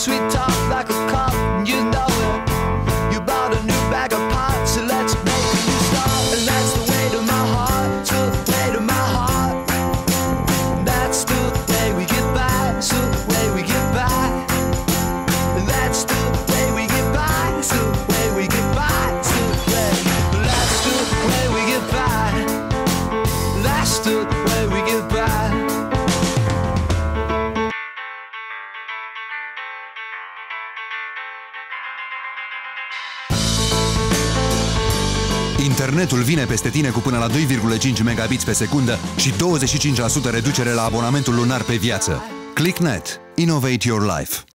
sweet talk like a cop, and you know it. You bought a new bag of pots, so let's make a new start. And that's the way to my heart, to the way to my heart. That's the way we get by, so the way we get by. That's the way we get by, so the way we get by, so the way. That's the way we get by. That's the way we get by. Internetul vine peste tine cu până la 2,5 megabits pe secundă și 25% reducere la abonamentul lunar pe viață. ClickNet. Innovate your life.